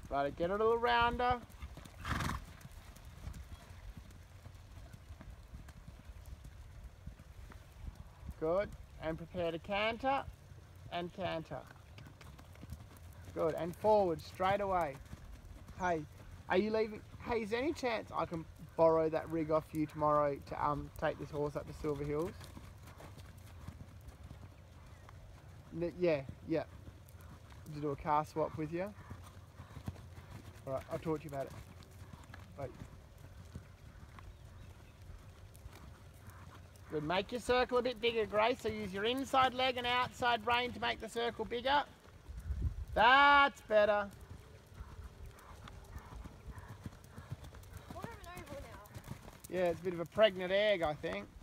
Right, get a little rounder. Good. And prepare to canter and canter. Good. And forward straight away. Hey, are you leaving? Hey, is there any chance I can borrow that rig off you tomorrow to take this horse up to Silver Hills? Yeah. To do a car swap with you. All right, I'll talk to you about it. Bye. Good. Make your circle a bit bigger, Grace. So use your inside leg and outside rein to make the circle bigger. That's better. More of an oval now. Yeah, it's a bit of a pregnant egg, I think.